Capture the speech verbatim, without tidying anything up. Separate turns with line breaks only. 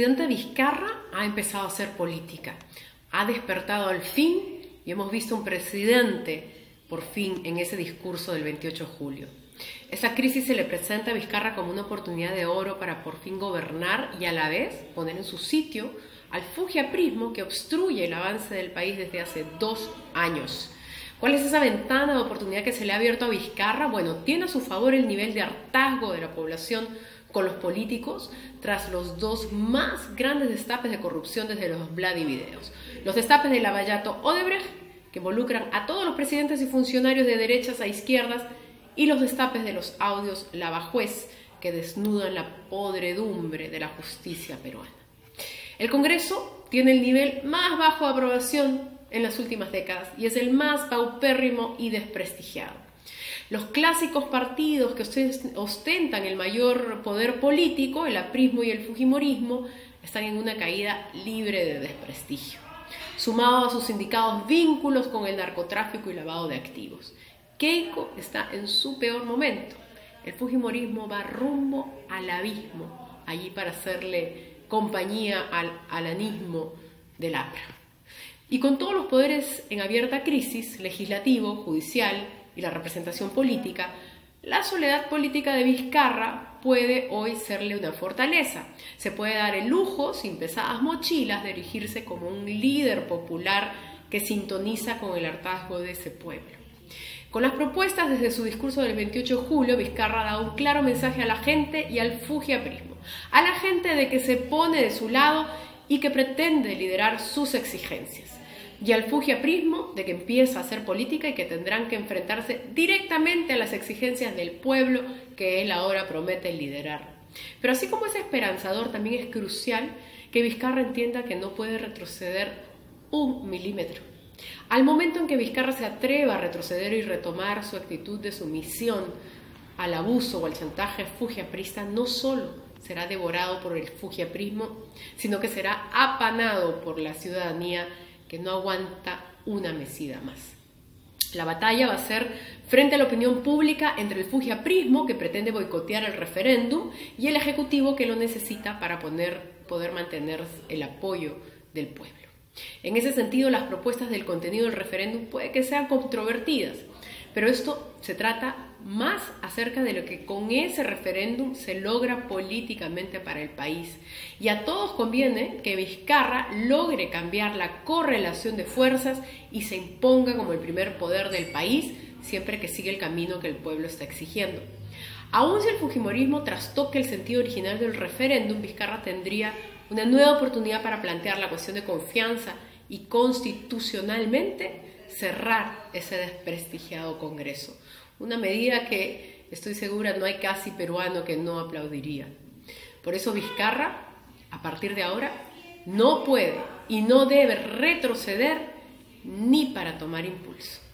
presidente Vizcarra ha empezado a hacer política, ha despertado al fin y hemos visto un presidente por fin en ese discurso del veintiocho de julio. Esa crisis se le presenta a Vizcarra como una oportunidad de oro para por fin gobernar y a la vez poner en su sitio al fujiaprismo que obstruye el avance del país desde hace dos años. ¿Cuál es esa ventana de oportunidad que se le ha abierto a Vizcarra? Bueno, tiene a su favor el nivel de hartazgo de la población con los políticos tras los dos más grandes destapes de corrupción desde los Vladivideos. Los destapes del Lavallato Odebrecht, que involucran a todos los presidentes y funcionarios de derechas a izquierdas, y los destapes de los audios Lavajuez, que desnudan la podredumbre de la justicia peruana. El Congreso tiene el nivel más bajo de aprobación en las últimas décadas y es el más paupérrimo y desprestigiado. Los clásicos partidos que ostentan el mayor poder político, el aprismo y el fujimorismo, están en una caída libre de desprestigio, sumado a sus indicados vínculos con el narcotráfico y lavado de activos. Keiko está en su peor momento. El fujimorismo va rumbo al abismo, allí para hacerle compañía al alanismo del APRA. Y con todos los poderes en abierta crisis, legislativo, judicial y la representación política, la soledad política de Vizcarra puede hoy serle una fortaleza. Se puede dar el lujo, sin pesadas mochilas, de erigirse como un líder popular que sintoniza con el hartazgo de ese pueblo. Con las propuestas desde su discurso del veintiocho de julio, Vizcarra ha dado un claro mensaje a la gente y al fujiaprismo. A la gente de que se pone de su lado y que pretende liderar sus exigencias. Y al fujiaprismo de que empieza a hacer política y que tendrán que enfrentarse directamente a las exigencias del pueblo que él ahora promete liderar. Pero así como es esperanzador, también es crucial que Vizcarra entienda que no puede retroceder un milímetro. Al momento en que Vizcarra se atreva a retroceder y retomar su actitud de sumisión al abuso o al chantaje fujiaprista, no solo será devorado por el fujiaprismo, sino que será apanado por la ciudadanía que no aguanta una mesida más. La batalla va a ser frente a la opinión pública entre el fujiaprismo, que pretende boicotear el referéndum, y el Ejecutivo, que lo necesita para poner, poder mantener el apoyo del pueblo. En ese sentido, las propuestas del contenido del referéndum puede que sean controvertidas, pero esto se trata más acerca de lo que con ese referéndum se logra políticamente para el país. Y a todos conviene que Vizcarra logre cambiar la correlación de fuerzas y se imponga como el primer poder del país, siempre que siga el camino que el pueblo está exigiendo. Aun si el fujimorismo trastoque el sentido original del referéndum, Vizcarra tendría una nueva oportunidad para plantear la cuestión de confianza y constitucionalmente cerrar ese desprestigiado Congreso. Una medida que estoy segura no hay casi peruano que no aplaudiría. Por eso Vizcarra, a partir de ahora, no puede y no debe retroceder ni para tomar impulso.